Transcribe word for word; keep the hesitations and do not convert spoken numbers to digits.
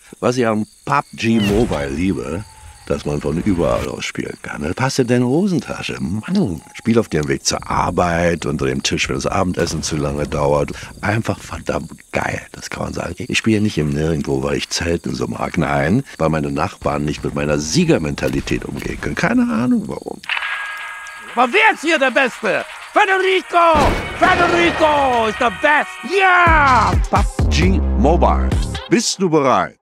Was ich am P U B G Mobile liebe, dass man von überall aus spielen kann. Das passt in deine Hosentasche. Mann, Spiel auf dem Weg zur Arbeit, unter dem Tisch, wenn das Abendessen zu lange dauert. Einfach verdammt geil, das kann man sagen. Ich spiele nicht im Nirgendwo, weil ich Zelten so mag. Nein, weil meine Nachbarn nicht mit meiner Siegermentalität umgehen können. Keine Ahnung warum. Aber wer ist hier der Beste? Federico! Federico ist der Best! Ja! P U B G Mobile. Bist du bereit?